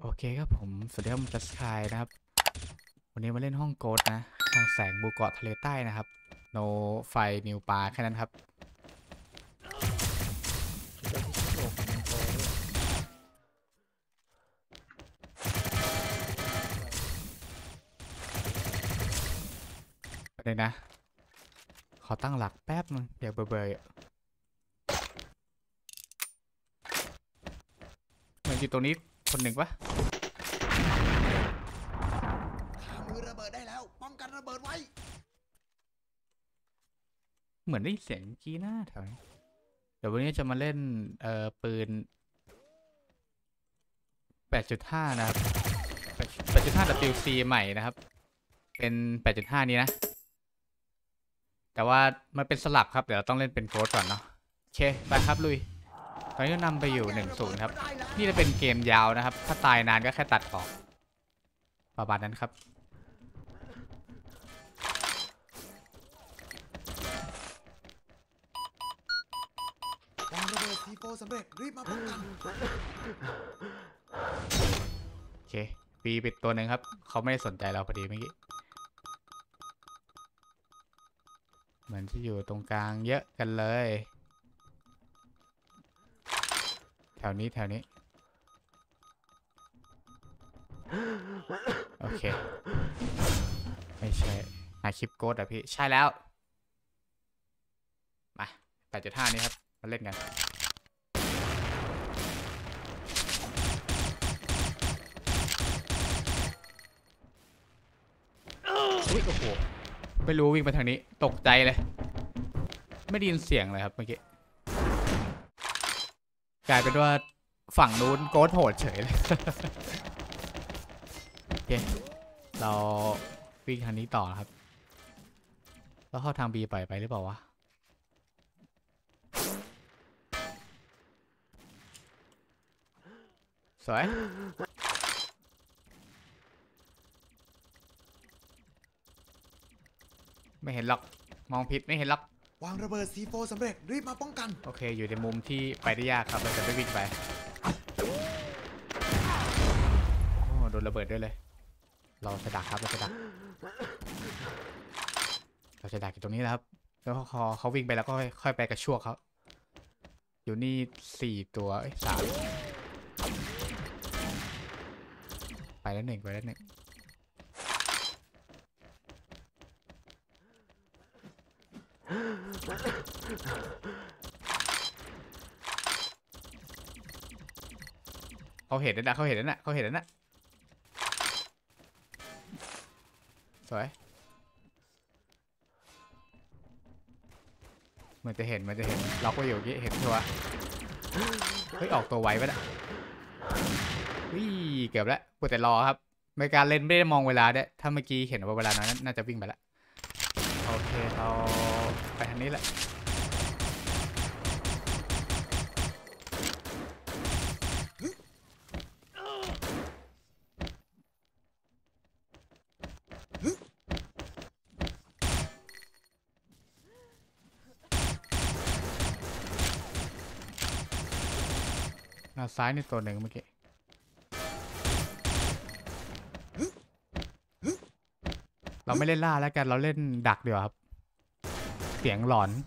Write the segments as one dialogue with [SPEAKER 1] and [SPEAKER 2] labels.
[SPEAKER 1] โอเคครับผมสวัสดีครับผมจัสคายนะครับวันนี้มาเล่นห้องโกดนะทางแสงบูเกาะทะเลใต้นะครับโนไฟนิวปลาแค่นั้นครับเลยนะขอตั้งหลักแป๊บนึงอย่าเบอร์เหมือนอยู่ตรงนี้คนหนึ่งปะ
[SPEAKER 2] ขามือระเบิดได้แล้วป้องกันระเบิดไว้
[SPEAKER 1] เหมือนได้ยินเสียงกี้หน้าแถวนี้เดี๋ยววันนี้จะมาเล่นปืน 8.5 นะครับ 8.5 WC ใหม่นะครับเป็น 8.5 นี้นะแต่ว่ามันเป็นสลับครับเดี๋ยวเราต้องเล่นเป็นโกดก่อนเนาะโอเคไปครับลุยตอนนี้ก็นำไปอยู่ 1-0 ครับนี่จะเป็นเกมยาวนะครับถ้าตายนานก็แค่ตัดออกประมาณนั้นครับ
[SPEAKER 2] วางระเบิดซีโฟสำเร็จรีบมาป้องกัน
[SPEAKER 1] โอเคปีปิดตัวหนึ่งครับเขาไม่ได้สนใจเราพอดีเมื่อกี้เหมือนจะอยู่ตรงกลางเยอะกันเลยแถวนี้โอเคไม่ใช่หาคลิปโกดอะพี่ใช่แล้วมา 8.5 นี้ครับมาเล่นกันอุ้ยโอ้โหไม่รู้วิ่งไปทางนี้ตกใจเลยไม่ได้ยินเสียงเลยครับเมื่อกี้กลายเป็นว่าฝั่งนู้นโกดโหดเฉยเลย โอเคเราวิ่งทางนี้ต่อครับแล้วเข้าทางบีไปหรือเปล่าวะสวยไม่เห็นหรอกมองผิดไม่เห็นหรอก
[SPEAKER 2] วางระเบิดซีโฟสำเร็จรีบมาป้องกัน
[SPEAKER 1] โอเคอยู่ในมุมที่ไปได้ยากครับเราจะไม่วิ่งไปโอ้โดนระเบิดด้วยเลยเราจะดักครับเราจะดักอยู่ตรงนี้นะครับแล้วพอเขาวิ่งไปแล้วก็ค่อยไปกระชวกเขาอยู่นี่4 ตัว3ไปแล้ว1เขาเห็นแล้วนะสวยมันจะเห็นล็อกไว้อยู่กี้เห็นชัวร์เฮ้ยออกตัวไวไปละวิ่เกือบแล้วปวดแต่รอครับไม่การเล่นไม่ได้มองเวลาด้วยถ้าเมื่อกี้เห็นว่าเวลานั้นน่าจะวิ่งไปแล้วโอเคเราไปทางนี้แหละหน้าซ้ายนี่ตัวหนึ่งเมื่อกี้เราไม่เล่นล่าแล้วกันเราเล่นดักเดี๋ยวครับเสียงหลอน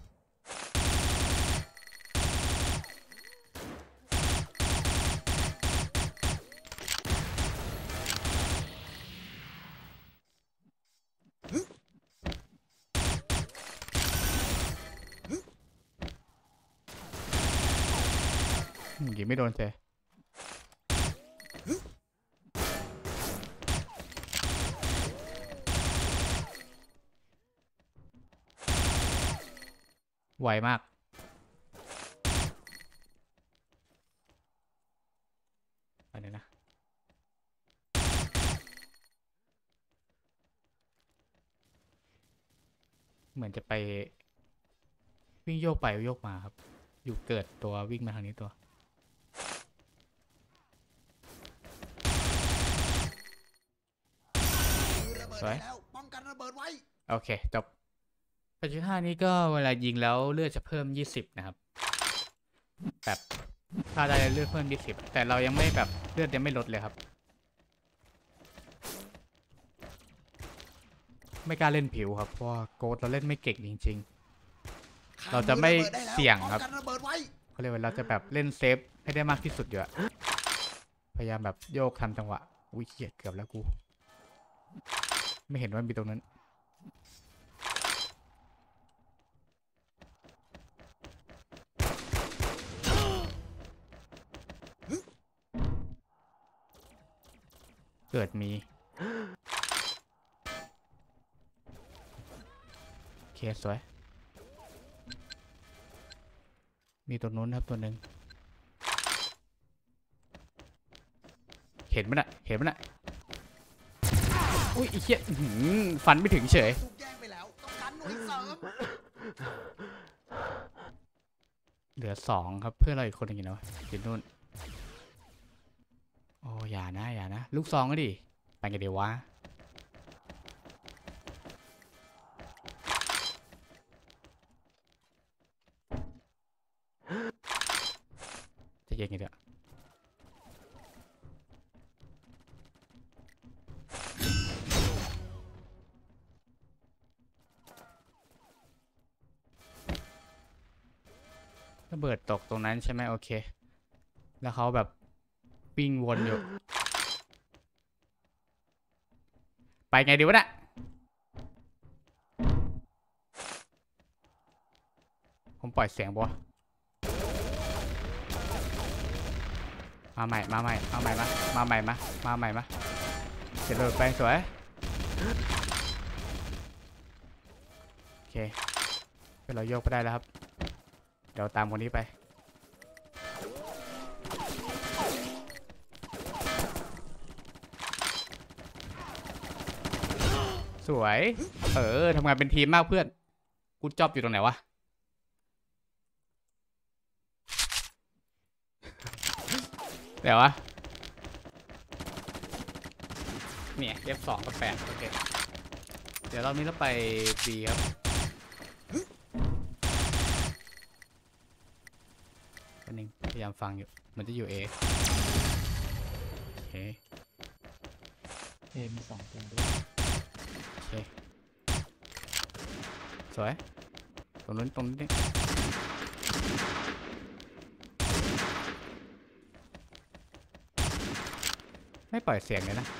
[SPEAKER 1] ยิงไม่โดนเจไวมากอันนี้นะเหมือนจะไปวิ่งโยกไปโยกมาครับอยู่เกิดตัววิ่งมาทางนี้ตัว
[SPEAKER 2] มือระเบิดได้แล้วป้องกันระเบิดไว้
[SPEAKER 1] โอเคจบ8.5นี้ก็เวลายิงแล้วเลือดจะเพิ่ม20นะครับแบบถ้าได้เลือดเพิ่ม20แต่เรายังไม่แบบเลือดยังไม่ลดเลยครับไม่กล้าเล่นผิวครับเพราะว่าโกดเราเล่นไม่เก่งจริงๆ เราจะไม่เสี่ยงครับเขาเรียกว่าเราจะแบบเล่นเซฟให้ได้มากที่สุดอยู่อะพยายามแบบโยกทันจังหวะอุ้ยเหี้ยเกือบแล้วกูไม่เห็นว่ามีตรงนั้นเกิดมีโอเคสวยมีตัวนู้นครับตัวหนึ่งเห็นมั้ยน่ะเห็นมั้ยน่ะอุ้ยไอ้เหี้ยฟันไม่ถึงเฉย
[SPEAKER 2] ถูกแย่งไปแล้วต้องการหน่วยเสริม
[SPEAKER 1] เหลือ2ครับเพื่อนเราอีกคนหนึงอยู่นะอยู่นู่นโอ้อย่านะอย่านะลูกซองก็ดิไปกันเดี๋ยววะจะเย็นกันเถอะระเบิดตกตรงนั้นใช่ไหมโอเคแล้วเขาแบบวิ่งวนอยู่ไปไงดีวะเนี่ยผมปล่อยเสียงบัวมาใหม่มาใหม่มาใหม่มาใหม่มาใหม่มาเสร็จเลยไปสวยโอเคเป็นเราโยกไปได้แล้วครับเดี๋ยวตามคนนี้ไปสวยทำงานเป็นทีมมากเพื่อนกูจ็อบอยู่ตรงไหนวะเดี๋ยววะเนี่ยF2กับ8โอเคเดี๋ยวเรานี้เราไป B ครับอันนึงพยายามฟังอยู่มันจะอยู่ A โอเค
[SPEAKER 3] มี2ตัวด้วย
[SPEAKER 1] โอเคสวยตรงนู้นนี่ไม่ปล่อยเสียงเลยนะ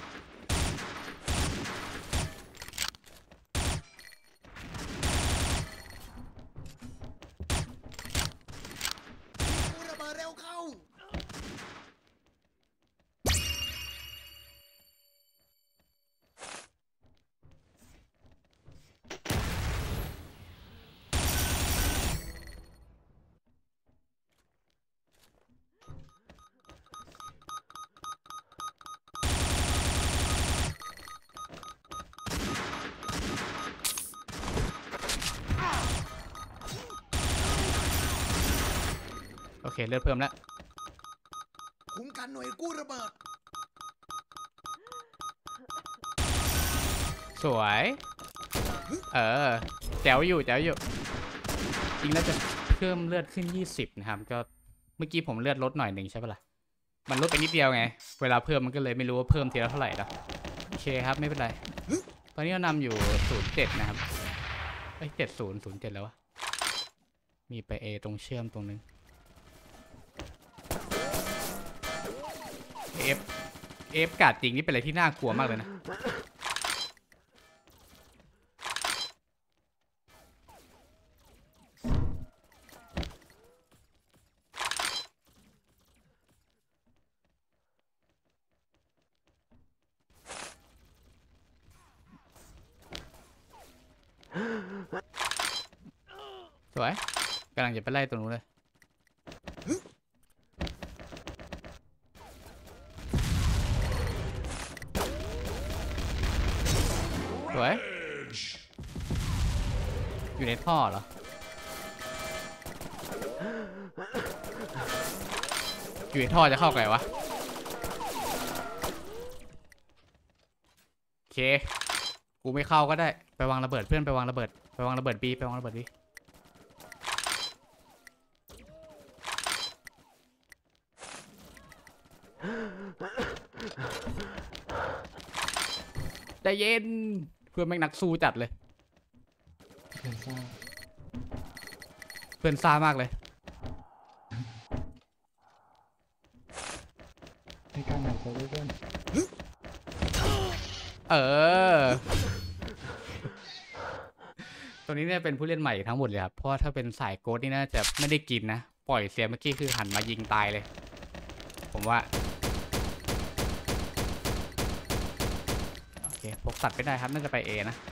[SPEAKER 2] ระเบิดเร็วเข้า
[SPEAKER 1] โอเคเลือดเพิ่มแล้ว
[SPEAKER 2] คุ้มกันหน่วยกู้ระเบิด
[SPEAKER 1] สวยแจ๋วอยู่จริงแล้วจะเพิ่มเลือดขึ้น20นะครับก็เมื่อกี้ผมเลือดลดหน่อยหนึ่งใช่ปะล่ะมันลดไปนิดเดียวไงเวลาเพิ่มมันก็เลยไม่รู้ว่าเพิ่มทีละเท่าไหร่ละโอเคครับไม่เป็นไรตอนนี้เรานำอยู่07นะครับ7007แล้ววะมีไป A ตรงเชื่อมตรงนึง F กาดจริงนี่เป็นอะไรที่น่ากลัวมากเลยนะสวยกำลังจะไปไล่ตรงนู้นเลยสวยอยู่ในท่อเหรออยู่ในท่อจะเข้าไงวะโอเคกูไม่เข้าก็ได้ไปวางระเบิดเพื่อนไปวางระเบิดบีไปวางระเบิดบีใจเย็นเพื่อนแม่งนักสู้จัดเลย
[SPEAKER 3] เห็นซ่า
[SPEAKER 1] เพื่อนซ่ามากเลย
[SPEAKER 3] ให้การหนักตัวเพื่อน
[SPEAKER 1] เออ ตัวนี้เนี่ยเป็นผู้เล่นใหม่ทั้งหมดเลยครับ เพราะว่าถ้าเป็นสายโกดนี่น่าจะไม่ได้กินนะ ปล่อยเสียเมื่อกี้คือหันมายิงตายเลย ผมว่า โอเคพกสัตว์ไม่ได้ครับ น่าจะไปเอนะ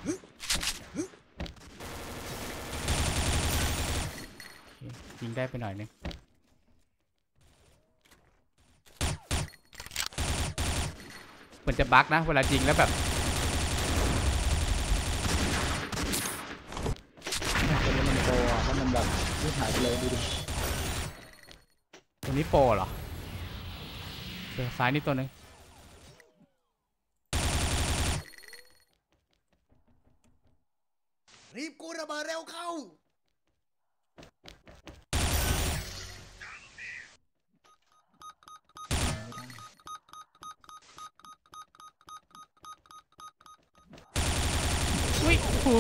[SPEAKER 1] ยิงได้ไปหน่อยนึงเหมือนจะบั๊กนะ เวลายิงแล้วแบบ
[SPEAKER 3] ตัวนี้มันโตอ่ะเพราะมันแบบยืดหายไปเลยดูดิ
[SPEAKER 1] ตัวนี้โปรเหรอเจอซ้ายนี่ตัวหนึง
[SPEAKER 2] รีบกู้ระเบิดเร็วเข้า
[SPEAKER 1] อุ้ยโอ้โห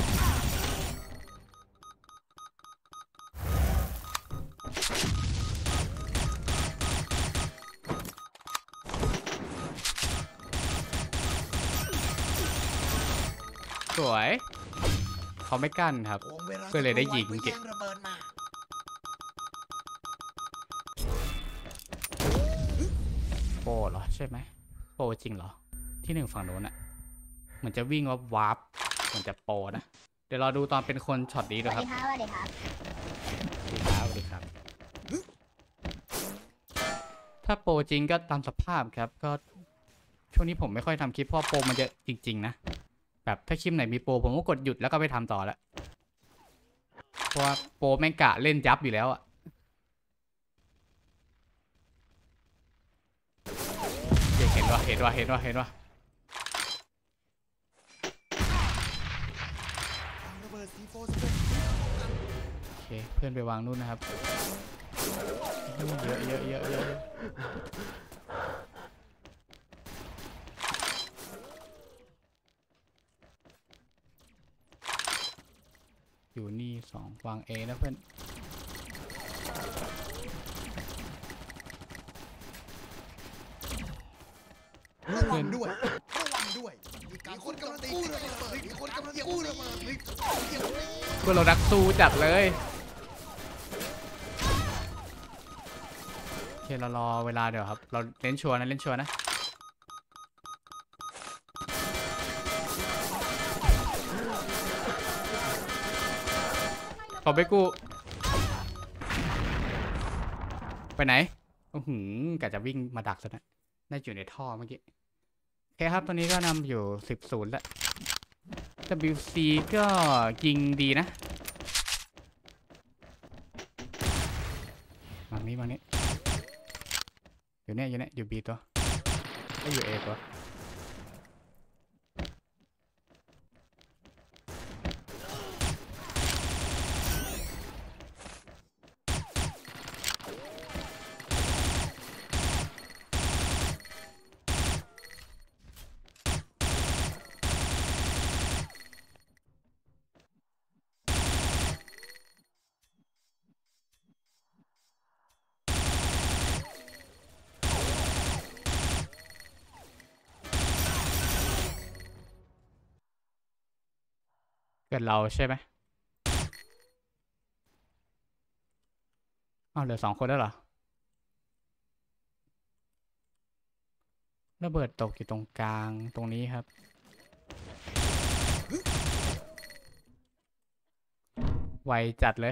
[SPEAKER 1] สวย เขาไม่กั้นครับ
[SPEAKER 2] วงเวลา
[SPEAKER 1] ก็เลยได้ยิง
[SPEAKER 2] เพื่อ
[SPEAKER 1] เก็บ
[SPEAKER 2] แย่งระเบิดมา
[SPEAKER 1] โปรเหรอใช่ไหมโปรจริงเหรอ ที่หนึ่งฝั่งโน้นอะเหมือนจะวิ่งว่าวาร์ปเหมือนจะโปรนะ เดี๋ยวรอดูตอนเป็นคนช็อตนี้ด้วยครับ
[SPEAKER 4] สวัสดีครับ
[SPEAKER 1] สวัสดีครับสวัสดีครับ ถ้าโปรจริงก็ตามสภาพครับ ก็ช่วงนี้ผมไม่ค่อยทำคลิปเพราะโปรมันเยอะจริงๆนะ แบบถ้าคลิปไหนมีโปรผมก็กดหยุดแล้วก็ไปทำต่อแล้ว เพราะว่าโปรแม่งกะเล่นยับอยู่แล้วอะเห็นว่ะเห็นว่ะเห็นว่ะเห็นว่ะ
[SPEAKER 2] วางระเบิดซีโฟสำเร็จ
[SPEAKER 1] โอเคเพื่อนไปวางนู่นนะครับเยอะเยอะเยอะเยอะอยู่นี่สองวางเอนะเพื่อน
[SPEAKER 2] ระวังด้วย ระวังด้วย มีคนกำลังกู้ระเบิดมีคนกำลังกู้ระเบิดมีคนเกี่ยวเลย
[SPEAKER 1] พวกเรานักสู้จัดเลยโอเคเรารอเวลาเดี๋ยวครับ เราเล่นชัวร์นะเล่นชัวร์นะขอไปกู้ไปไหนอื้อหือกะจะวิ่งมาดักซะนะน่าจะอยู่ในท่อเมื่อกี้โอเคครับตอนนี้ก็นำอยู่10-0แล้ว WC ก็ยิงดีนะบางนี้อยู่เนี่ยอยู่ B ตัวก็อยู่ A ตัวเกิดเราใช่ไหมอ้าวเหลือ2 คนแล้วเหรอระเบิดตกอยู่ตรงกลางตรงนี้ครับไวจัดเลย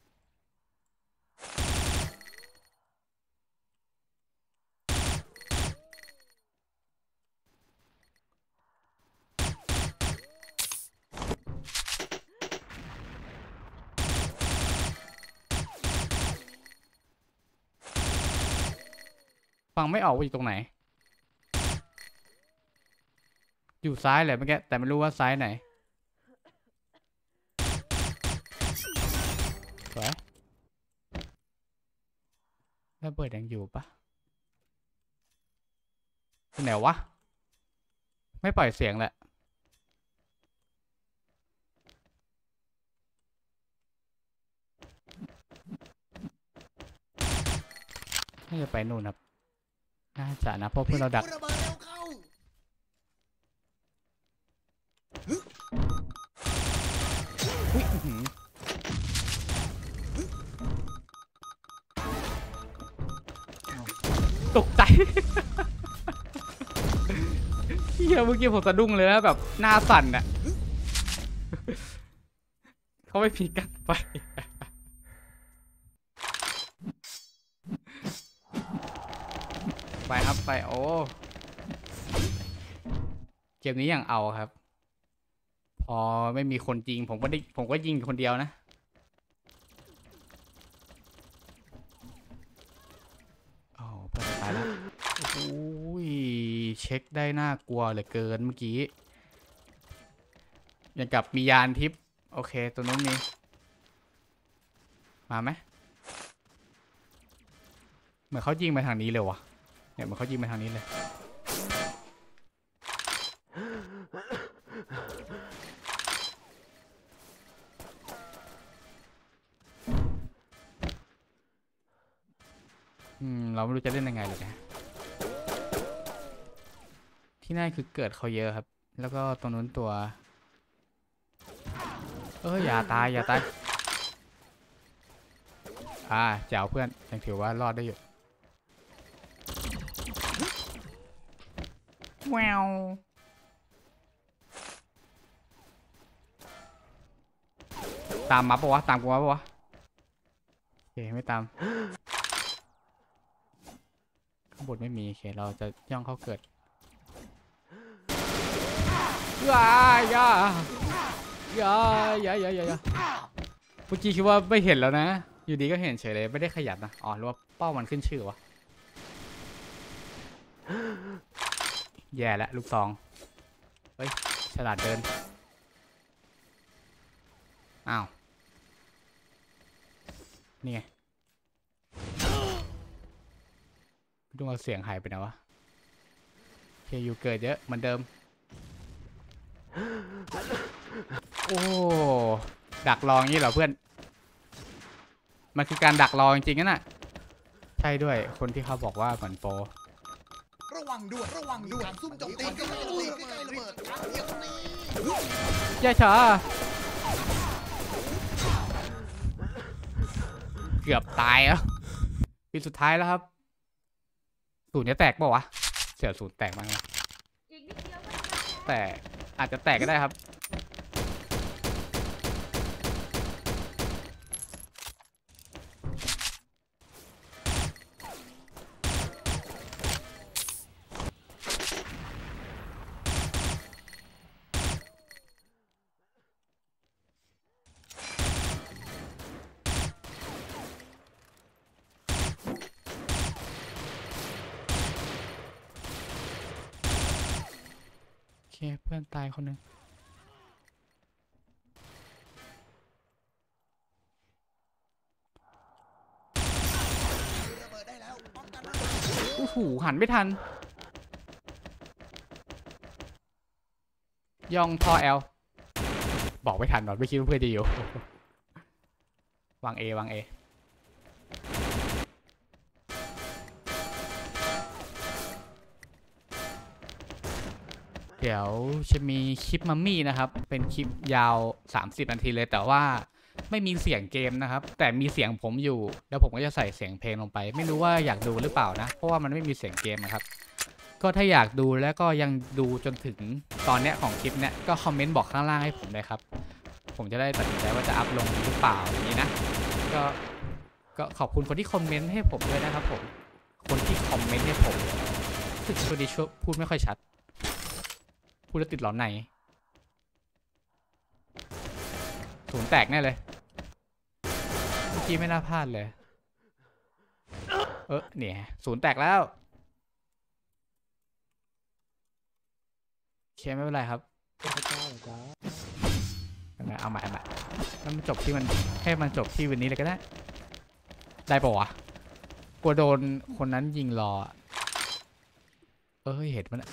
[SPEAKER 1] ฟังไม่ออกว่าอยู่ตรงไหน อยู่ซ้ายเลยเมื่อกี้แต่ไม่รู้ว่าซ้ายไหนสวยระเบิดยังอยู่ปะที่ไหนวะไม่ปล่อยเสียงแหละน่าจะไปนู่นครับน่าจะนะเพราะเพื่อนเราดัก
[SPEAKER 2] ระเบิดเร็วเข้า
[SPEAKER 1] อุ๊ยอื้อหือตกใจเฮียเมื่อกี้ผมสะดุ้งเลยนะแบบหน้าสั่นอะเขาไม่พีกันไปไปครับไปโอ้เกมนี้อย่างเอาครับพอไม่มีคนจริงผมก็ยิงคนเดียวนะโอ้เพื่อนตายแล้วโอ้ยเช็คได้น่ากลัวเหลือเกินเมื่อกี้อย่างกับมียานทิพย์โอเคตัวนู้นมีมาไหมเหมือนเขายิงมาทางนี้เลยวะเนี่ยเหมือนเขายิงมาทางนี้เลยเราไม่รู้จะเล่นยังไงเลยนะที่น่าคือเกิดเขาเยอะครับแล้วก็ตรงนู้นตัวอย่าตายอย่าตายแจ๋วเพื่อนยังถือว่ารอดได้อยู่แววตามมาปะวะตามกูมาปะวะโอเคไม่ตามข้างบนไม่มีโอเคเราจะย่องเข้าเกิดอย่าเมื่อกี้คิดว่าไม่เห็นแล้วนะอยู่ดีก็เห็นเฉยเลยไม่ได้ขยับนะอ๋อหรือว่าเป้ามันขึ้นชื่อวะแย่แล้วลูกซองเฮ้ยฉลาดเดินอ้าวนี่ไงดูเอาเสียงหายไปนะวะโอเคอยู่เกิดเยอะเหมือนเดิมโอ้ดักรออย่างนี้เหรอเพื่อนมันคือการดักรอจริงๆนะใช่ด้วยคนที่เขาบอกว่าเหมือนโปร
[SPEAKER 2] ระวังด้วยการซุ่มโจมตีใกล้ระเบิดเดี๋ยวนี้
[SPEAKER 1] ย่าช้าเกือบตายแล้วปีสุดท้ายแล้วครับศูนย์จะแตกเปล่าวะเสียศูนย์แตกมั้งแต่อาจจะแตกก็ได้ครับเพื่อนตายคนหนึ่งโอ้โหหันไม่ทันย่องทอแอลบอกไม่ทันหรอกไม่คิดว่าเพื่อนจะอยู่วางเอเดี๋ยวจะมีคลิปมัมมี่นะครับเป็นคลิปยาว30 นาทีเลยแต่ว่าไม่มีเสียงเกมนะครับแต่มีเสียงผมอยู่แล้วผมก็จะใส่เสียงเพลงลงไปไม่รู้ว่าอยากดูหรือเปล่านะเพราะว่ามันไม่มีเสียงเกมนะครับก็ถ้าอยากดูแล้วก็ยังดูจนถึงตอนเนี้ยของคลิปเนี้ยก็คอมเมนต์บอกข้างล่างให้ผมเลยครับผมจะได้ตัดสินใจว่าจะอัพลงหรือเปล่าอย่างนี้นะก็ขอบคุณคนที่คอมเมนต์ให้ผมด้วยนะครับผมคนที่คอมเมนต์ให้ผมคือช่วงนี้พูดไม่ค่อยชัดพูดแล้วติดหลอนในศูนย์แตกแน่เลยเมื่อกี้ไม่น่าพลาดเลยเนี่ยศูนย์แตกแล้วโอเคไม่เป็นไรครับเอาใหม่แล้วมันจบที่มันให้มันจบที่วันนี้เลยก็ได้ป่าวะกลัวโดนคนนั้นยิงรอเห็นมัน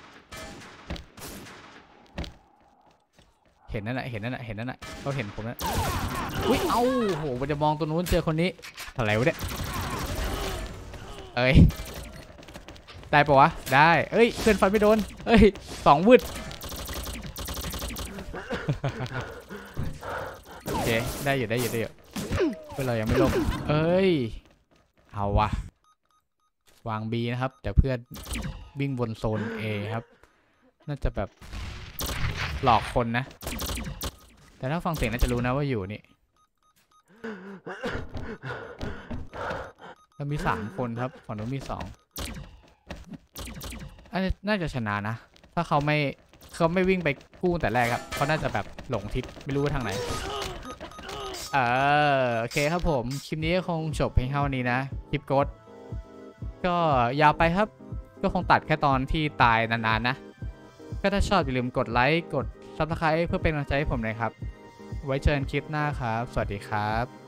[SPEAKER 1] เห็นนั่นแหละเขาเห็นผมนะอุ้ยเอ้าโหมันจะมองตัวนู้นเจอคนนี้อะไรวะเนี่ยเอ้ยได้ปะวะได้เอ้ยเพื่อนฟันไม่โดนเอ้ย2 วืด โอเคได้อยู่เพื่อนเรายังไม่ลงเอ้ยเอาวะวาง B นะครับแต่เพื่อนวิ่งบนโซน A ครับน่าจะแบบหลอกคนนะแต่ถ้าฟังเสียงน่าจะรู้นะว่าอยู่นี่เรามี3 คนครับฝั่งนู้นมี2อันนี้น่าจะชนะนะถ้าเขาไม่วิ่งไปกู้แต่แรกครับเขาน่าจะแบบหลงทิศไม่รู้ว่าทางไหนโอเคครับผมคลิปนี้ก็คงจบเพียงเท่านี้นะคลิปโกดก็ยาวไปครับก็คงตัดแค่ตอนที่ตายนานๆนะก็ถ้าชอบอย่าลืมกดไลค์กด Subscribe เพื่อเป็นกำลังใจให้ผมหน่อยครับไว้เจอกันคลิปหน้าครับสวัสดีครับ